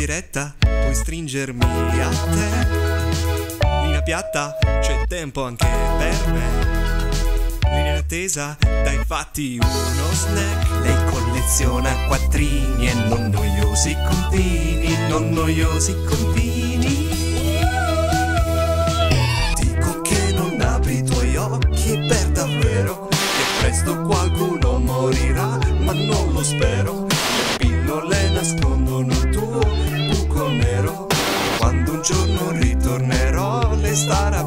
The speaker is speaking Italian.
diretta, puoi stringermi a te. Linea piatta, c'è tempo anche per me. Linea in attesa, dai fatti uno snack. Lei colleziona quattrini e non noiosi contini, non noiosi contini. Dico che non apri i tuoi occhi per davvero, che presto qualcuno morirà, ma non lo spero. Le pillole nascondono il tuo buco nero. Quando un giorno ritornerò, lei starà